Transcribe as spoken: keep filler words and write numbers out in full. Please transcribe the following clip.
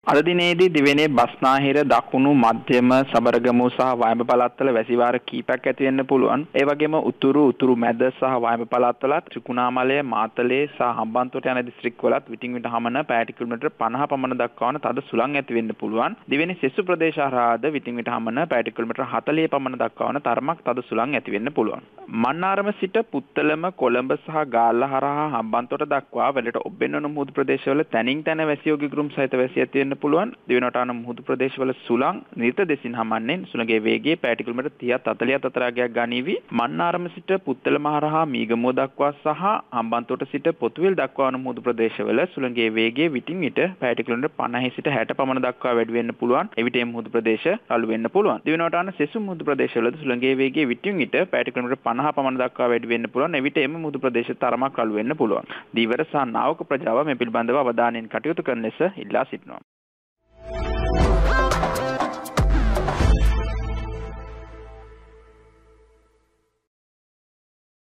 අද දිනේදී දිවෙනේ බස්නාහිර දකුණු මධ්‍යම සබරගමු සහ වයඹ පළාත්වල වැසි වාර කීපයක් ඇති වෙන්න පුළුවන්. ඒ වගේම උතුරු උතුරු මැද සහ වයඹ පළාත්වලත් ත්‍රිකුණාමලය, මාතලේ සහ හම්බන්තොට යන දිස්ත්‍රික්කවලත් විටින් විට හමන පැයට කිලෝමීටර් පනහ පමණ දක්වා වන තද සුළං ඇති වෙන්න පුළුවන්. දිවෙනේ සෙසු ප්‍රදේශ හරහාද විටින් විට හමන පැයට කිලෝමීටර් හතළිහ පමණ දක්වා වන තරමක් තද සුළං ඇති වෙන්න පුළුවන්. මන්නාරම සිට පුත්තලම, කොළඹ සහ ගාල්ල හරහා හම්බන්තොට දක්වා වැඩට ඔබ්බෙන්නන මුහුදු ප්‍රදේශවල තැනින් තැන වැසි යෝගී ගුරුම් සහිත වැසි ඇති වෙන්න පුළුවන්. දිවෙනවටාන මුහුදු ප්‍රදේශවල සුළං නිරත දෙසින් හමන්නේ සුළඟේ වේගය පැයට කිලෝමීටර් තිහත් හතළිහත් අතර අගයක් ගනීවි. මන්නාරම සිට පුත්තලම හරහා මීගමුව දක්වා සහ හම්බන්තොට සිට පොතුවිල් දක්වා වන මුහුදු ප්‍රදේශවල සුළඟේ වේගය විටින් විට පැයට කිලෝමීටර් පනහේ සිට හැට පමණ දක්වා වැඩි වෙන්න පුළුවන්. එවිට මේ මුහුදු ප්‍රදේශ රළු වෙන්න පුළුවන්. දිවෙනවටාන සෙසු මුහුදු ප්‍රදේශවල සුළඟේ වේගය විටින් විට පැයට කිලෝමීටර් පනහ පමණ දක්වා වැඩි වෙන්න පුළුවන්. එවිට එම මුහුදු ප්‍රදේශ තරමක් රළු වෙන්න පුළුවන්. දීවර සහ නාවක ප්‍රජාව මේ පිළිබඳව අවධානයෙන් කටයුතු කරන ලෙස ඉල්ලා සිටිනවා.